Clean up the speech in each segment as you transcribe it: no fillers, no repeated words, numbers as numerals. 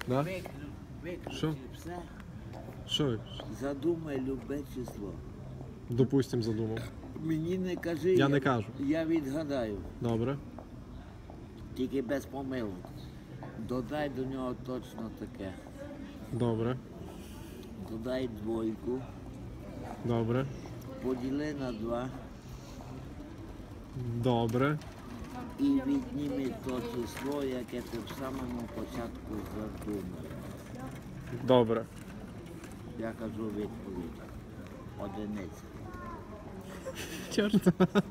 Да? Що? Виключи все, Що? задумай любе число. Допустим, задумав. Мені не кажи, Я не кажу. Я відгадаю, Добре. тільки без помилок. Додай до нього точно таке. Добре. Додай двойку, Добре. поділи на 2 Добре. і відніми то число, яке ти в самому початку задумав. Добре. Я кажу відповідь. Одиниця. Чорт.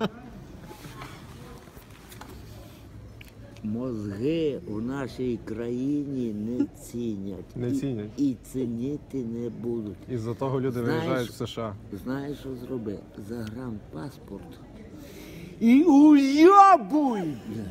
Мозги в нашій країні не цінять. Не цінять. І цінити не будуть. Із-за того люди Знаєш- виїжджають в США. Знаєш, що зроби? Загранпаспорт. І уйобуй!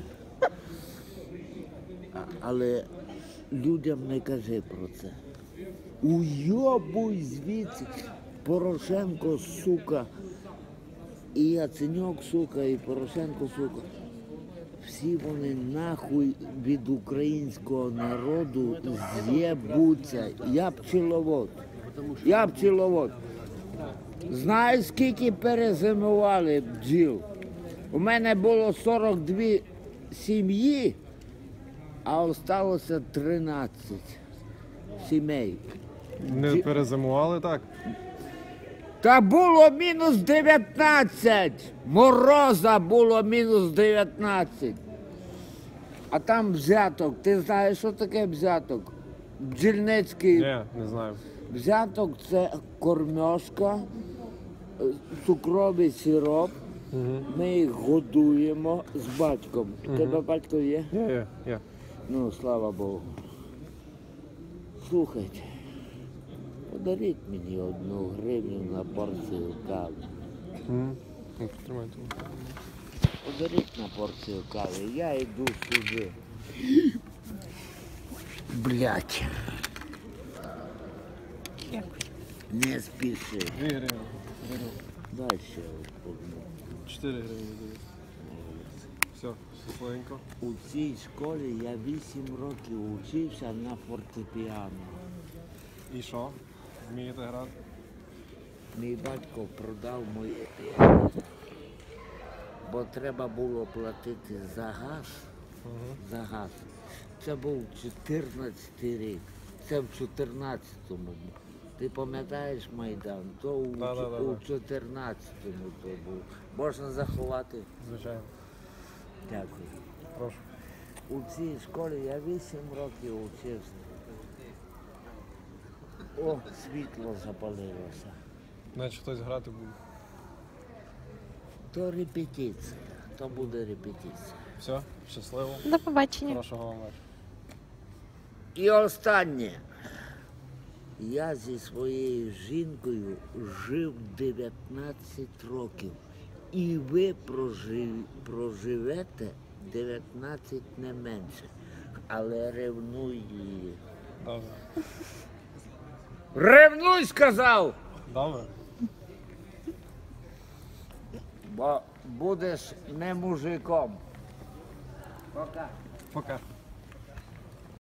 Але людям не кажи про це. Уйобуй звідси. Порошенко, сука. І Яценюк, сука, і Порошенко, сука. Всі вони нахуй від українського народу з'єбуться. Я пчеловод. Я пчеловод. Знаєш, скільки перезимували бджіл? У мене було 42 сім'ї, а осталося 13 сімей. Не перезимували так? Та було мінус 19. Мороза було мінус 19. А там взяток. Ти знаєш, що таке взяток? Бджільницький Ні, не знаю. взяток це кормьошка, цукровий сироп. Ми їх годуємо з батьком. У тебе батько є? Є. Ну, слава Богу. Слухайте, подаріть мені 1 гривню на порцію кави. Ну, потримай тут. Подаріть на порцію кави, я йду сюди. Блять. Не спіши. 2 гривні. Дай ще одну. 4 гривні даю. Все, щасливенько. У цій школі я 8 років учився на фортепіано. І що? Вмієте грати? Мій батько продав моє, бо треба було платити за газ. За газ. Це був 14 рік. Це в 14-му. Ти пам'ятаєш Майдан? То у 14-му то був. Можна заховати? Звичайно. Дякую. Прошу. У цій школі я 8 років учився. О, світло запалилося. Значить хтось грати буде. То репетиція, то буде репетиція. Все, щасливо. До побачення. Хорошого вам вечора. І останнє. Я зі своєю жінкою жив 19 років. І ви проживете 19 не менше. Але ревнуй її. Добре. Ревнуй, сказав! Добре. Бо будеш не мужиком. Пока. Пока.